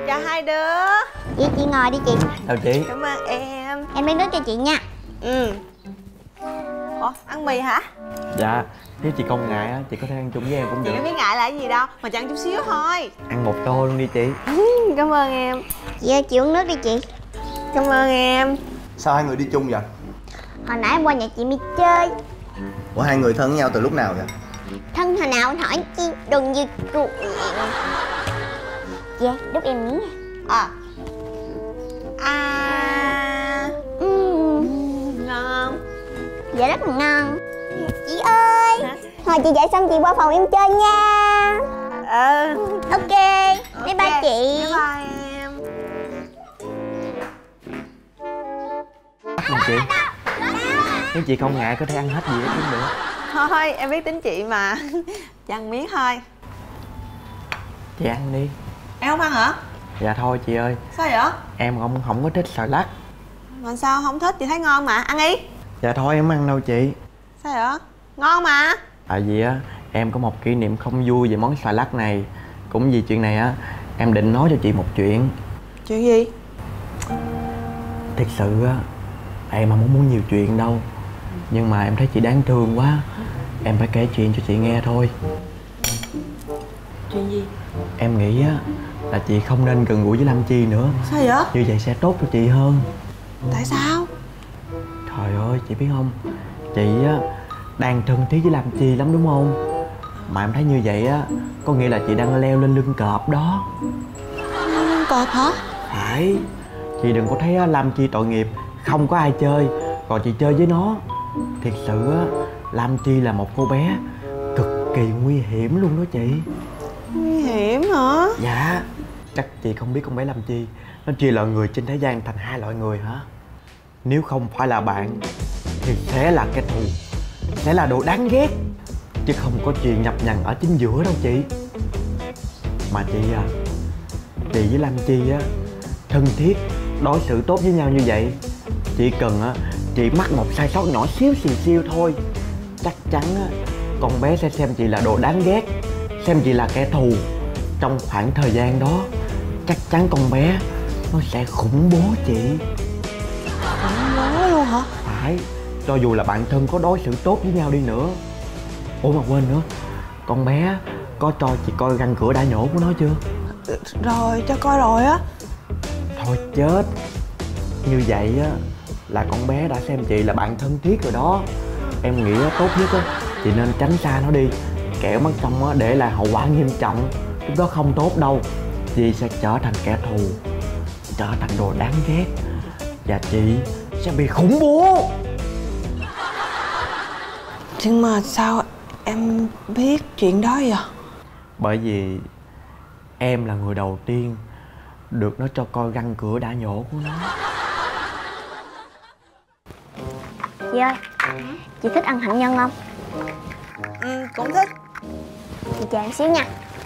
Chào hai đứa. Chị ngồi đi chị. Chào chị. Cảm ơn em. Em lấy nước cho chị nha. Ủa, ăn mì hả? Dạ, nếu chị không ngại á, chị có thể ăn chung với em cũng Chị được. có biết ngại là cái gì đâu, mà chỉ ăn chút xíu thôi. Ăn một tô luôn đi chị. Cảm ơn em. Chị ơi, chị uống nước đi chị. Cảm ơn em. Sao hai người đi chung vậy? Hồi nãy em qua nhà chị mi chơi. Ủa hai người thân với nhau từ lúc nào vậy? Thân hồi nào anh hỏi chi đừng như chuyện. Chị ơi, đút em miếng nha. Ngon. Dạ rất là ngon. Chị ơi. Hả? Thôi chị dậy xong chị qua phòng em chơi nha. Ok. Bye bye chị. Bye bye em. Bắt chị. Nếu chị không ngại có thể ăn hết gì cũng được. Thôi, em biết tính chị mà. Chị ăn miếng thôi. Chị ăn đi. Em không ăn hả? Dạ thôi chị ơi. Sao vậy? Em không có thích xà lách. Mà sao không thích? Chị thấy ngon mà, ăn đi. Dạ thôi em không ăn đâu chị. Sao vậy? Ngon mà. Tại vì á, em có một kỷ niệm không vui về món xà lách này. Cũng vì chuyện này á, em định nói cho chị một chuyện. Chuyện gì? Thật sự á, em không muốn nhiều chuyện đâu. Nhưng mà em thấy chị đáng thương quá, em phải kể chuyện cho chị nghe thôi. Chuyện gì? Em nghĩ á, là chị không nên gần gũi với Lâm Chi nữa. Sao vậy? Như vậy sẽ tốt cho chị hơn. Tại sao? Trời ơi, chị biết không, chị á đang thân thiết với Lâm Chi lắm đúng không? Mà em thấy như vậy á, có nghĩa là chị đang leo lên lưng cọp đó. Cọp hả? Phải. Chị đừng có thấy á, Lâm Chi tội nghiệp, không có ai chơi, còn chị chơi với nó. Thiệt sự á, Lâm Chi là một cô bé cực kỳ nguy hiểm luôn đó chị. Nguy hiểm hả? Dạ. Chắc chị không biết con bé Lâm Chi nó chia loại người trên thế gian thành hai loại người hả? Nếu không phải là bạn thì sẽ là kẻ thù, sẽ là đồ đáng ghét, chứ không có chuyện nhập nhằng ở chính giữa đâu chị. Mà chị à, chị với Lâm Chi á thân thiết, đối xử tốt với nhau như vậy, chỉ cần á chị mắc một sai sót nhỏ xíu xìu thôi, chắc chắn á con bé sẽ xem chị là đồ đáng ghét, xem chị là kẻ thù. Trong khoảng thời gian đó chắc chắn con bé nó sẽ khủng bố chị. Khủng bố luôn hả? Phải. Cho dù là bạn thân có đối xử tốt với nhau đi nữa. Ủa mà quên nữa, con bé có cho chị coi răng cửa đã nhổ của nó chưa? Rồi, cho coi rồi á. Thôi chết. Như vậy á là con bé đã xem chị là bạn thân thiết rồi đó. Em nghĩ tốt nhất á chị nên tránh xa nó đi, kẻo mất công á để lại hậu quả nghiêm trọng. Lúc đó không tốt đâu. Chị sẽ trở thành kẻ thù, trở thành đồ đáng ghét, và chị sẽ bị khủng bố. Nhưng mà sao em biết chuyện đó vậy? Bởi vì em là người đầu tiên được nó cho coi răng cửa đã nhổ của nó. Chị ơi, chị thích ăn hạnh nhân không? Cũng thích. Chị chờ em xíu nha.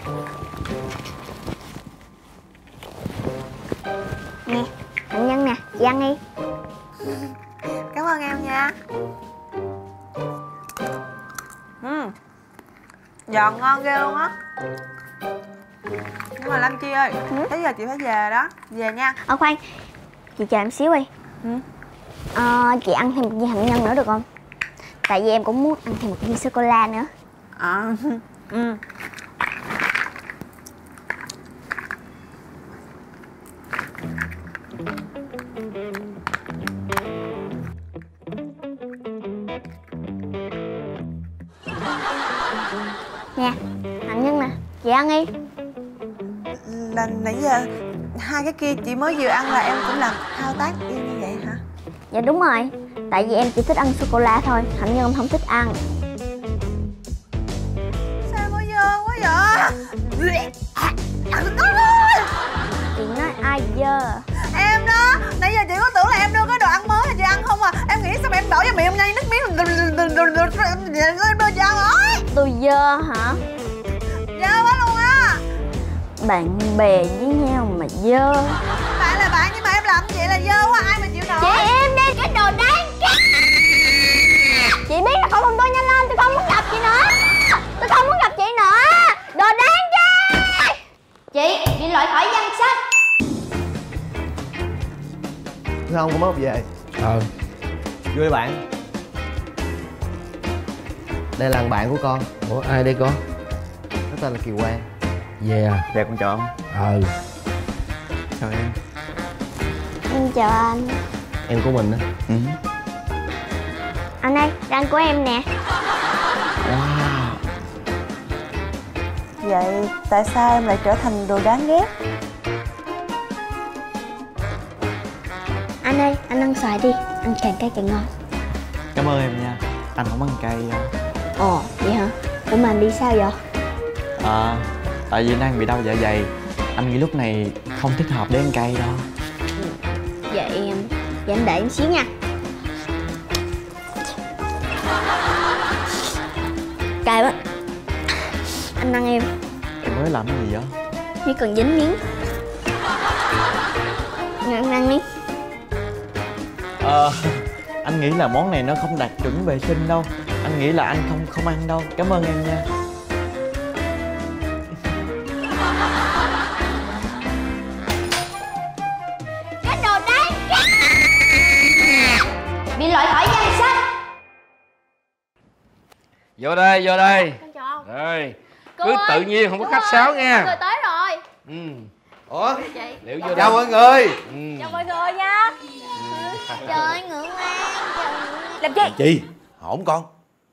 Nè, hạnh nhân nè, chị ăn đi. Cảm ơn em nha. Giòn ngon ghê luôn á. Nhưng mà Lâm Chi ơi, tới giờ chị phải về đó. Về nha. Khoan, chị chờ em xíu đi. Chị ăn thêm một viên hạnh nhân nữa được không? Tại vì em cũng muốn ăn thêm một viên sô-cô-la nữa. Nè, hạnh nhân nè, chị ăn đi. Là nãy giờ hai cái kia chị mới vừa ăn là em cũng làm thao tác y như vậy hả? Dạ đúng rồi, tại vì em chỉ thích ăn sô-cô-la thôi, hạnh nhân em không thích ăn. Sao có dơ quá vậy? Chị nói ai dơ? Em đó, nãy giờ chị có tưởng là em đưa cái đồ ăn mới là chị ăn không à. Em nghĩ sao mà em đổ vào miệng em nhai nước miếng em đưa chị ăn ơi. Tôi dơ hả? Dơ quá luôn á. Bạn bè với nhau mà dơ. Bạn là bạn nhưng mà em làm vậy là dơ quá, ai mà chịu nổi. Chị im đi, cái đồ đáng ghét. Chị biết là không phòng tôi nhanh lên, tôi không muốn gặp chị nữa. Tôi không muốn gặp chị nữa. Đồ đáng ghét. Chị bị loại khỏi danh sách. không có mốt về. Vui bạn. Đây là thằng bạn của con. Ủa ai đây con? Nó tên là Kiều Quang. Về à? Dạ con chào ông. Chào em. Em chào anh. Em của mình á. Anh ơi, răng của em nè. Vậy tại sao em lại trở thành đồ đáng ghét? Anh ơi, anh ăn xoài đi. Ăn càng cay càng ngon. Cảm ơn em nha. Anh không ăn cay đâu. Ồ, vậy hả? Ủa mà anh bị sao vậy? Tại vì anh đang bị đau dạ dày. Anh nghĩ lúc này không thích hợp để ăn cay đâu. Vậy anh đợi em xíu nha. Cay quá. Anh ăn em. Em mới làm cái gì vậy? Chỉ cần dính miếng. Anh ăn đi. Anh nghĩ là món này nó không đạt chuẩn vệ sinh đâu. Anh nghĩ là anh không ăn đâu. Cảm ơn em nha. Cái đồ đáng ghét. Bị loại khỏi danh sách. Vô đây, vô đây. Con chào ông. Rồi. Cô Cứ ơi, tự nhiên, không có cô khách ơi, sáo mọi nha. người tới rồi. Ủa? Chị. Liệu vô đây. Chào mọi người. Chào mọi người nha. Trời ơi, ngưỡng lan. Làm gì? Chị, hổn con.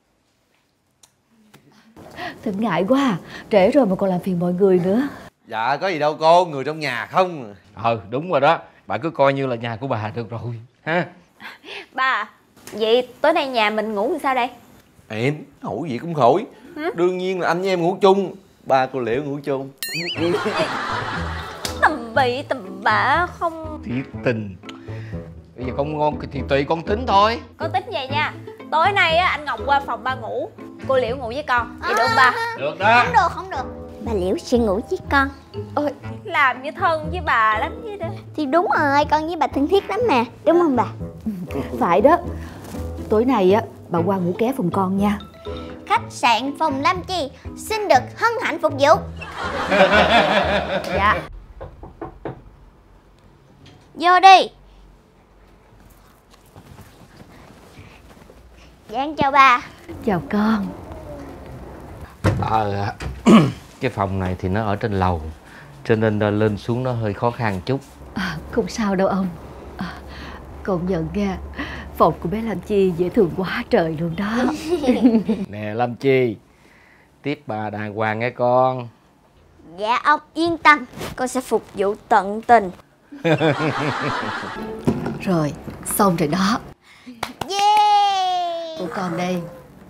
Thật ngại quá à. Trễ rồi mà còn làm phiền mọi người nữa. Dạ có gì đâu cô, người trong nhà không. Đúng rồi đó. Bà cứ coi như là nhà của bà được rồi ha. Ba, vậy tối nay nhà mình ngủ làm sao đây? Em, ngủ gì cũng khỏi. Đương nhiên là anh với em ngủ chung. Ba cô Liễu ngủ chung. Tầm bậy tầm bạ không. Thiệt tình. Bây giờ không ngon thì tùy con tính thôi. Con tính vậy nha. Tối nay á anh Ngọc qua phòng ba ngủ, cô Liễu ngủ với con. Vậy được không ba? Được đó. Không được. Bà Liễu sẽ ngủ với con. Ôi, làm như thân với bà lắm vậy đó. Thì đúng rồi, con với bà thân thiết lắm mà. Đúng không bà? Phải đó. Tối nay á, bà qua ngủ ké phòng con nha. Khách sạn phòng Lam Chi xin được hân hạnh phục vụ. Dạ. Vô đi. Dạ em chào bà. Chào con. Cái phòng này thì nó ở trên lầu, cho nên lên xuống nó hơi khó khăn chút. Không sao đâu ông. Công nhận nha, phòng của bé Lam Chi dễ thương quá trời luôn đó. Nè Lâm Chi, tiếp bà đàng hoàng nghe con. Dạ ông yên tâm, con sẽ phục vụ tận tình. Rồi, xong rồi đó. Yeah. Của con đây.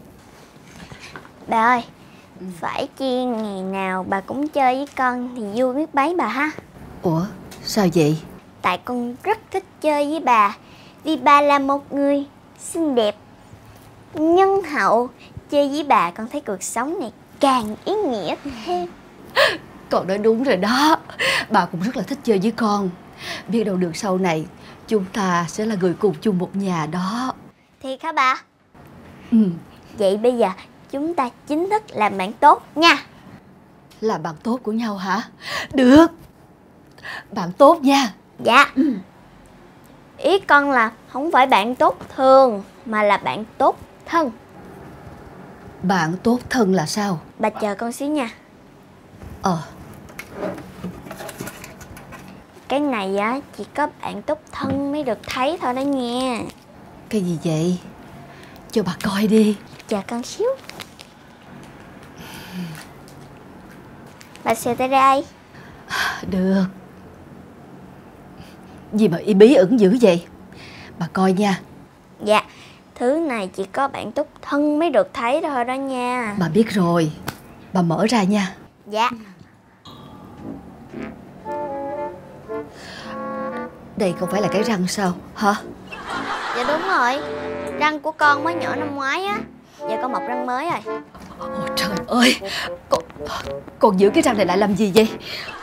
Bà ơi, phải chi ngày nào bà cũng chơi với con thì vui biết bấy bà ha. Ủa, sao vậy? Tại con rất thích chơi với bà. Vì bà là một người xinh đẹp, nhân hậu. Chơi với bà con thấy cuộc sống này càng ý nghĩa thêm. Con nói đúng rồi đó. Bà cũng rất là thích chơi với con. Biết đâu được sau này chúng ta sẽ là người cùng chung một nhà đó. Thiệt hả bà? Ừ, Vậy bây giờ chúng ta chính thức làm bạn tốt nha. là bạn tốt của nhau hả? Được. Bạn tốt nha. Dạ. Ý con là không phải bạn tốt thường, mà là bạn tốt thân. Bạn tốt thân là sao? Bà chờ con xíu nha. Cái này á chỉ có bạn tốt thân mới được thấy thôi đó nha. Cái gì vậy? Cho bà coi đi. Chờ con xíu. Bà xòe tay đây. Được. Gì mà y bí ẩn dữ vậy? Bà coi nha. Dạ. Thứ này chỉ có bạn tốt thân mới được thấy thôi đó nha. Bà biết rồi. Bà mở ra nha. Dạ. Đây không phải là cái răng sao? Hả? Dạ đúng rồi. Răng của con mới nhỏ năm ngoái á. Giờ con mọc răng mới rồi. Ôi trời ơi. Con giữ cái răng này lại làm gì vậy?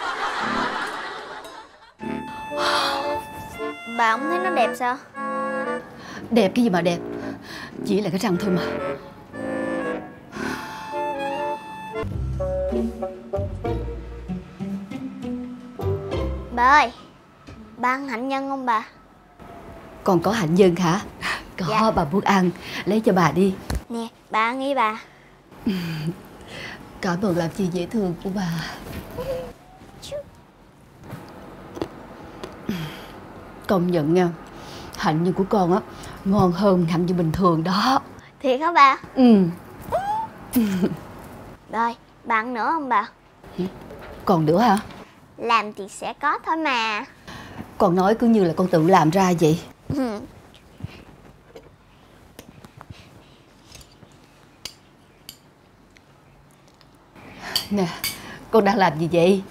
Bà không thấy nó đẹp sao? Đẹp cái gì mà đẹp? Chỉ là cái răng thôi mà. Bà ơi, bà ăn hạnh nhân không bà? Con có hạnh nhân hả? Có. Dạ. Bà muốn ăn, lấy cho bà đi. Nè, bà ăn đi bà. Cảm ơn làm chi dễ thương của bà. Công nhận nha, hạnh nhân của con á ngon hơn hạnh nhân bình thường đó. Thiệt hả bà? Ừ. Rồi, bà ăn nữa không bà? Còn nữa hả? Làm thì sẽ có thôi mà. Con nói cứ như là con tự làm ra vậy. Nè, con đang làm gì vậy?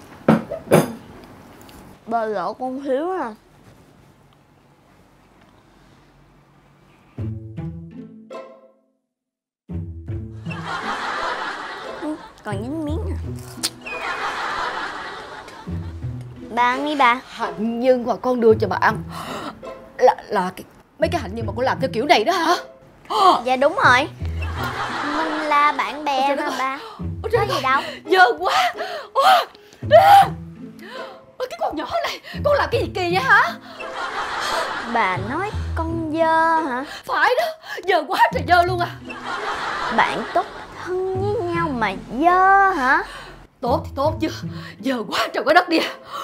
Bà lộ con Hiếu à. Còn dính miếng à. Bà ăn đi bà. Hạnh nhân mà con đưa cho bà ăn là mấy cái hạnh nhân mà con làm theo kiểu này đó hả? Dạ đúng rồi. Mình là bạn bè mà bà. Có gì đâu. Dơ quá. Cái con nhỏ này, con làm cái gì kỳ vậy hả? Bà nói con dơ hả? Phải đó, dơ quá trời dơ luôn à. Bạn tốt thân với nhau mà dơ hả? Tốt thì tốt chứ, dơ quá trời quá đất đi.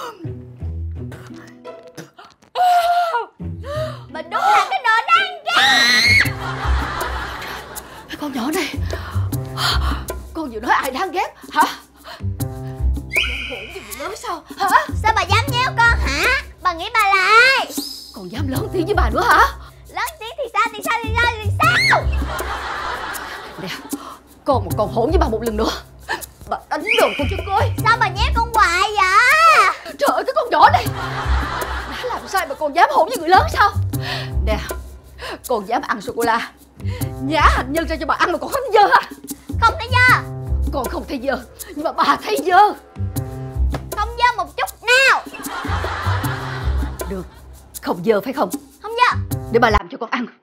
Bà đúng là cái đồ đáng ghét. Cái con nhỏ này, con vừa nói ai đáng ghét hả? Hỗn gì lớn sao hả? Sao bà dám nhéo con hả? Bà nghĩ bà là ai? Còn dám lớn tiếng với bà nữa hả? Lớn tiếng thì sao thì sao thì sao thì sao? Nè, con mà còn hỗn với bà một lần nữa, bà đánh đòn con cho coi. Sao bà nhéo con hoài vậy? Trời ơi, cái con nhỏ này đã làm sai mà còn dám hỗn với người lớn sao? Nè, con dám ăn sô-cô-la, nhả hạnh nhân ra cho bà ăn mà còn không thấy dơ hả? Không thấy dơ. Con không thấy dơ, nhưng mà bà thấy dơ. Không dơ một chút nào. Được, không dơ phải không? Không dơ. Để bà làm cho con ăn.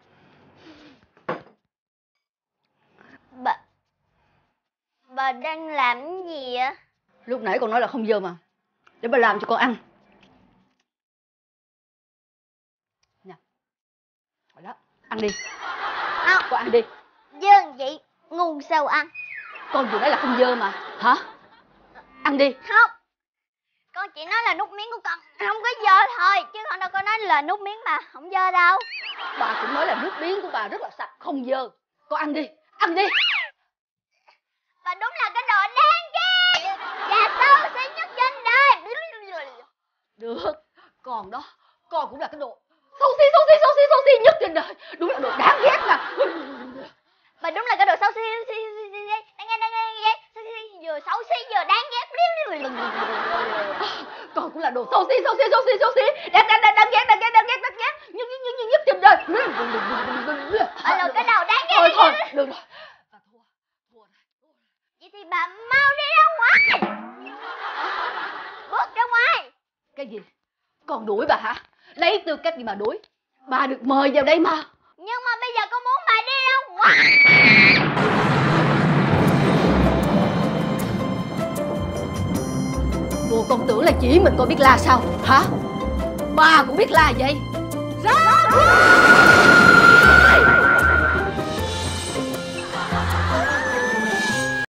Bà đang làm cái gì vậy? Lúc nãy con nói là không dơ mà. Để bà làm cho con ăn. Nè, rồi đó, ăn đi. Không. Con ăn đi. Dơ vậy ngu sao ăn? Con vừa nói là không dơ mà. Hả? Ăn đi. Không. Con chỉ nói là nút miếng của con không có dơ thôi, chứ con đâu có nói là nút miếng bà không dơ đâu. Bà cũng nói là nước miếng của bà rất là sạch, không dơ. Con ăn đi, ăn đi. Bà đúng là cái đồ đáng ghét và xấu xí nhất trên đời. Được, còn đó, con cũng là cái đồ xấu xí nhất trên đời. Đúng là đồ đáng ghét mà. Bà đúng là cái đồ xấu xí vừa xấu xí vừa đáng ghét. Con cũng là đồ xấu xí đáng ghét nhất trên đời. Bà là cái đầu đáng ghét. Thôi, được rồi. Bà thua rồi. Vậy thì bà mau đi ra ngoài. Bước ra ngoài. Cái gì? Con đuổi bà hả? Lấy tư cách gì mà đuổi? Bà được mời vào đây mà. Nhưng mà bây giờ con muốn bà đi ra ngoài. Bộ con tưởng là chỉ mình con biết la sao? Hả? Bà cũng biết la vậy? Ra!